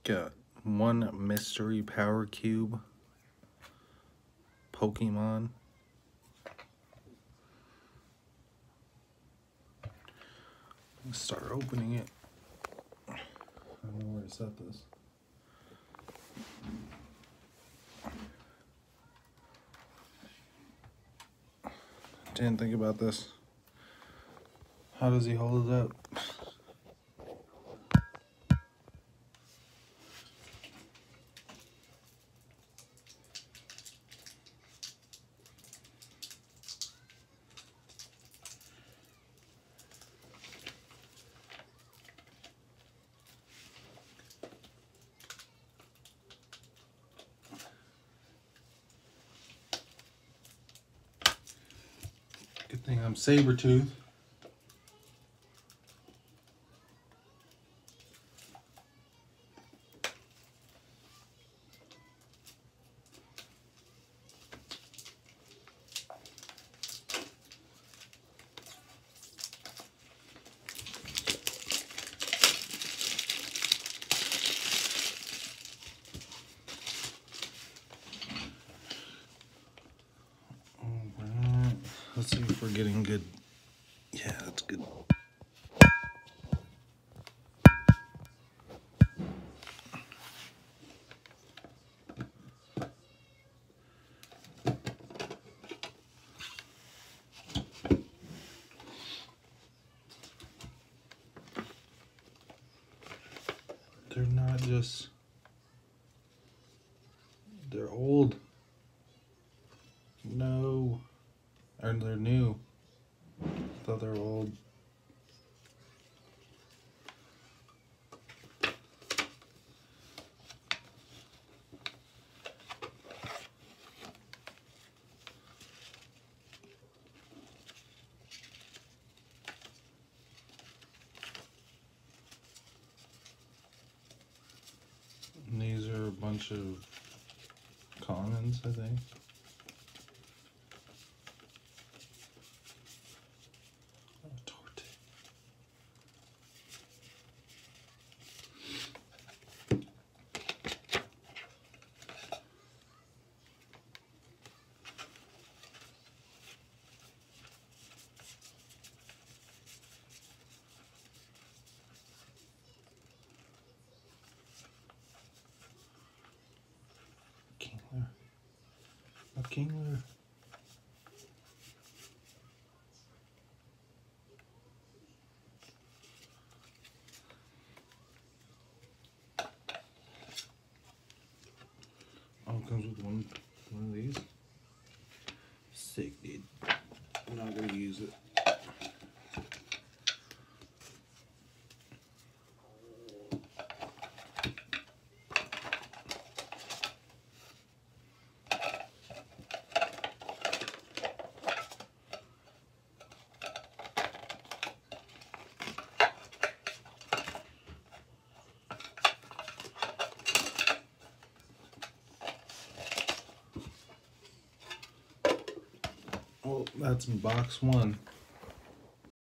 Got one mystery power cube Pokemon. Let's start opening it. I don't know where to set this. Didn't think about this. How does he hold it up? Good thing I'm saber-tooth. Let's see if we're getting good. Yeah, that's good. They're not just, they're old. No. Or they're new. I thought they were old. And these are a bunch of commons, I think. A Kingler. Oh, it comes with one of these. Sick, dude. I'm not gonna use it. Oh, that's in box one.